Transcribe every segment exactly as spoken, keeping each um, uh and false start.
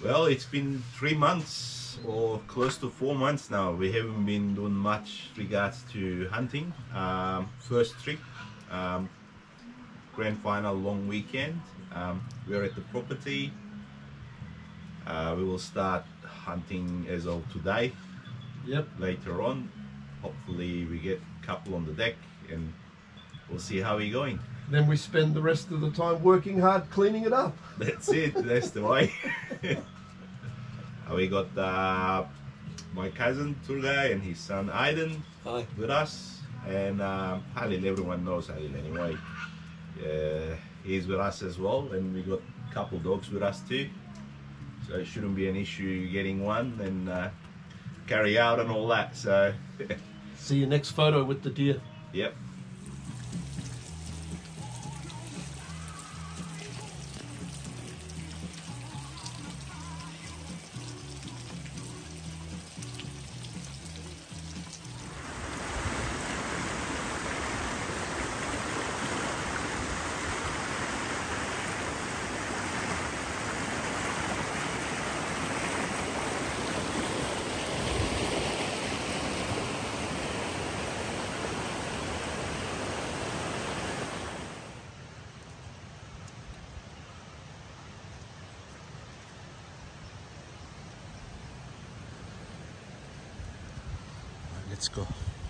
Well, it's been three months or close to four months now. We haven't been doing much regards to hunting. Um, first trip, um, grand final long weekend. Um, we're at the property. Uh, we will start hunting as of today. Yep. Later on, hopefully we get a couple on the deck and we'll see how we're going. Then we spend the rest of the time working hard cleaning it up. That's it. That's the way. We got uh, my cousin Turgay and his son Aiden Hi. with us, and um, Halil, everyone knows Halil anyway. Uh, he's with us as well, and we got a couple dogs with us too, so it shouldn't be an issue getting one and uh, carry out and all that. So See you next photo with the deer. yep. Let's go.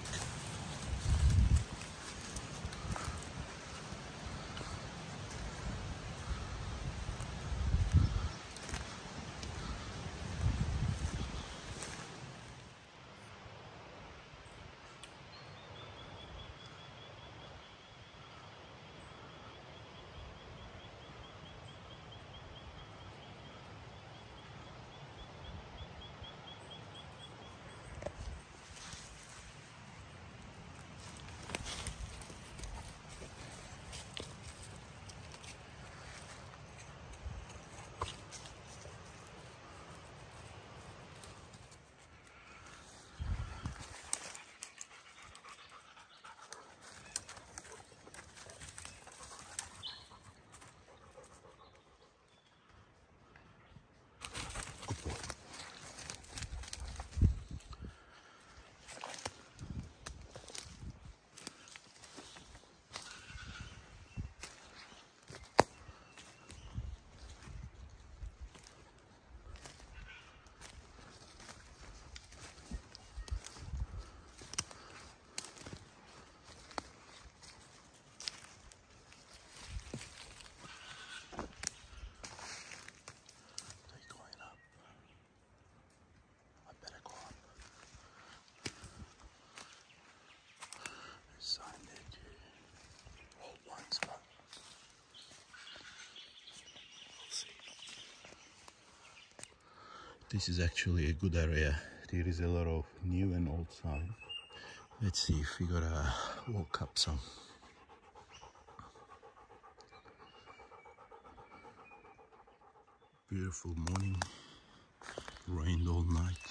This is actually a good area. There is a lot of new and old sign. Let's see if we gotta walk up some. Beautiful morning. Rained all night.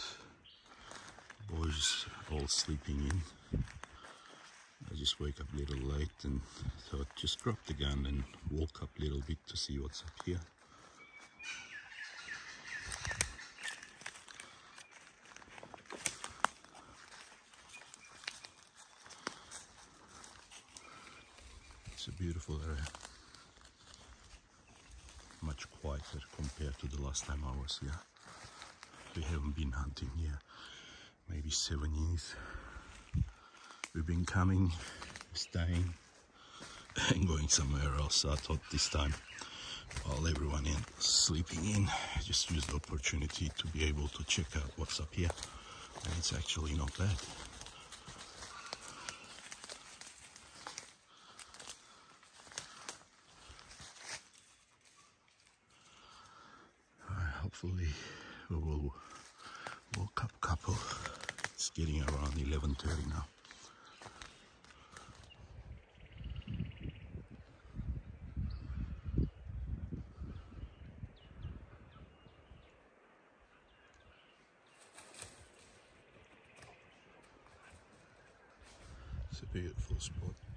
Boys all sleeping in. I just wake up a little late and thought just drop the gun and walk up a little bit to see what's up here. It's a beautiful area, much quieter compared to the last time I was here. We haven't been hunting here maybe seven years. We've been coming, staying and going somewhere else. So I thought this time, while everyone is sleeping in, just use the opportunity to be able to check out what's up here, and it's actually not bad. Hopefully we will walk up couple. It's getting around eleven thirty now. It's a beautiful spot.